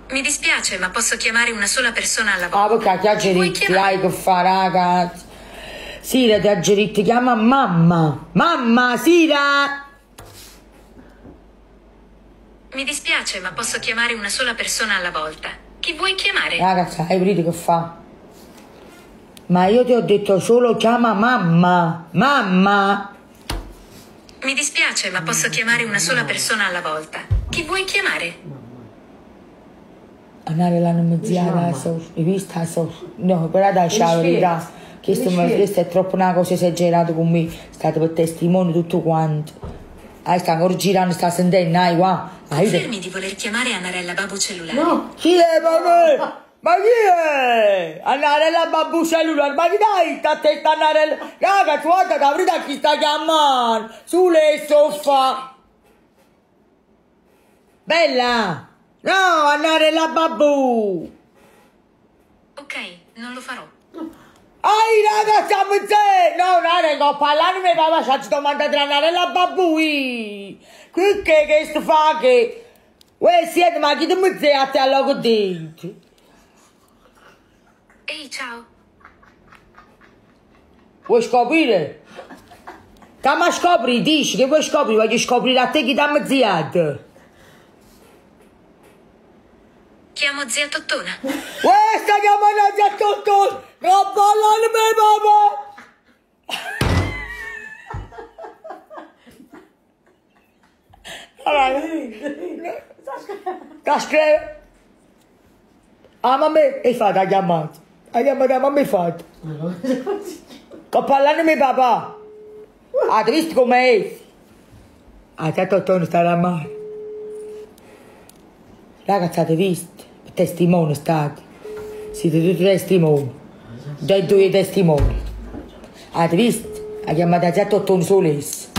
Mi dispiace, ma posso chiamare una sola persona alla volta. Ah, perché ti ha geritti, dai, che fa, ragazzi. Sira, ti ha geritti, chiama mamma. Mamma, Sira! Mi dispiace, ma posso chiamare una sola persona alla volta. Chi vuoi chiamare? Ragazzi, hai vedete che fa? Ma io ti ho detto solo chiama mamma. Mamma! Mi dispiace, ma posso chiamare una sola persona alla volta. Chi vuoi chiamare? Andare là non mi zia, hai visto? No, quella da la verità. Questo è troppo una cosa esagerata con me. State per testimone tutto quanto. Sta ancora girando, sta sentendo, qua. Confermi di voler chiamare Annarella Babu cellulare? No. Chi è, ma chi è? Annarella Babu cellulare, ma chi dai? Sta testa Annarella. Raga, guarda, la verità chi sta chiamando? Sulle soffa. Bella. No, Annarella Babu. Ok, non lo farò. Ai, raga, stiamo insieme. No, non parlare mi papà, ci sto mandando Annarella Babu. Qui che sto fa che... Uè, siete, ma chi ti mi zia a te a logo dentro? Ehi, ciao. Vuoi scoprire? Dammi a scoprire, dici che vuoi scoprire, voglio scoprire a te chi ti ha mezziato. Chiamo zia Tottona. Uè, sta chiamando zia Tottona! Non parlare me, papà! Sta ah, mamma, hai fatto la chiamata? La chiamata mamma hai fatto? Sto parlando mio papà. Avete visto com'è? Ah, zia Tottona sta da male. Ragazzi, avete visto? Testimoni state. Siete tutti testimoni. Dai due testimoni. Avete visto? Ha chiamato zia Tottona Solis.